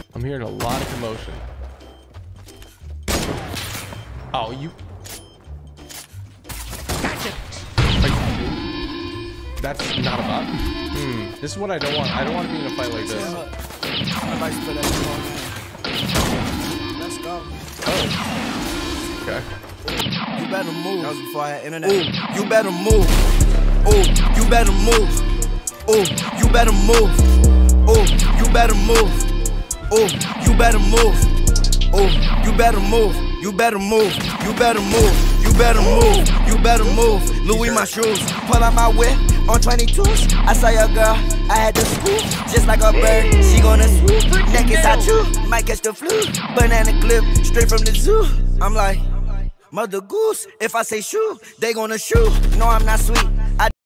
I'm hearing a lot of commotion. Oh, you... Gotcha. That's not a bot. This is what I don't want. I don't want to be in a fight like this. Let's go. Oh. Okay. You better move. That was before I had internet. Ooh, you better move. Ooh, you better move. Ooh, you better move. Ooh, you better move. Ooh, you better move. Ooh, you better move. You better move. You better move. You better move. You better move. Louis my shoes. Pull out my whip on 22s. I saw your girl. I had to swoop. Just like a bird. She gonna swoop. Neck is out too. Might catch the flu. Banana clip straight from the zoo. I'm like, Mother Goose. If I say shoot, they gonna shoot. No, I'm not sweet.